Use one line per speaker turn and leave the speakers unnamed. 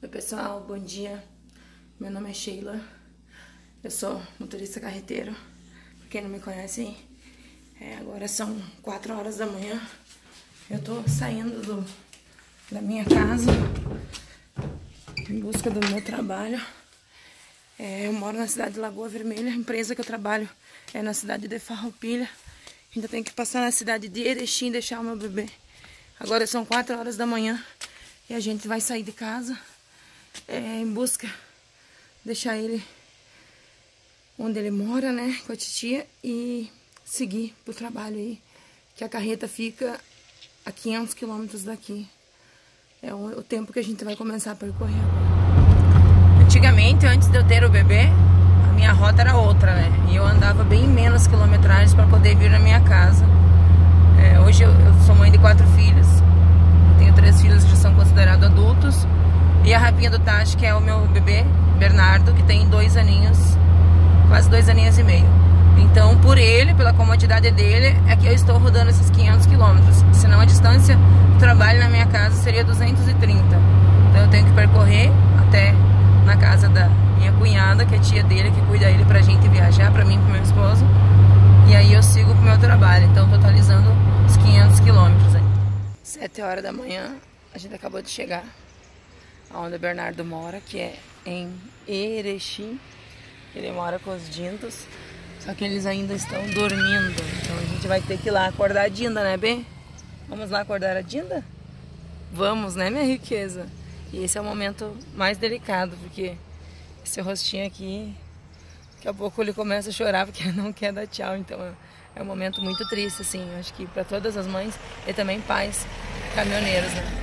Oi pessoal, bom dia. Meu nome é Sheila. Eu sou motorista carreteiro. Pra quem não me conhece, agora são 4 horas da manhã. Eu tô saindo da minha casa em busca do meu trabalho. Eu moro na cidade de Lagoa Vermelha. A empresa que eu trabalho é na cidade de Farroupilha. Ainda tenho que passar na cidade de Erechim e deixar o meu bebê. Agora são 4 horas da manhã e a gente vai sair de casa em busca de deixar ele onde ele mora, né, com a titia, e seguir pro trabalho aí, que a carreta fica a 500 quilômetros daqui. É o tempo que a gente vai começar a percorrer agora. Antigamente, antes de eu ter o bebê, a minha rota era outra, né, e eu andava bem menos quilometragens para poder vir na minha casa. Hoje eu sou mãe de 4 filhos, eu tenho 3 filhos que já são considerados adultos, e a rapinha do Tati, que é o meu bebê, Bernardo, que tem 2 aninhos, quase 2 aninhos e meio. Então, por ele, pela comodidade dele, é que eu estou rodando esses 500 quilômetros. Senão a distância do trabalho na minha casa seria 230. Então eu tenho que percorrer até na casa da minha cunhada, que é tia dele, que cuida ele pra gente viajar, pra mim e pro meu esposo. E aí eu sigo pro meu trabalho, então totalizando os 500 quilômetros aí. 7 horas da manhã, a gente acabou de chegar onde o Bernardo mora, que é em Erechim. Ele mora com os Dindos, só que eles ainda estão dormindo. Então a gente vai ter que ir lá acordar a Dinda, né, Bê? Vamos lá acordar a Dinda? Vamos, né, minha riqueza? E esse é o momento mais delicado, porque esse rostinho aqui, daqui a pouco ele começa a chorar porque não quer dar tchau. Então é um momento muito triste, assim. Eu acho que para todas as mães e também pais caminhoneiros, né?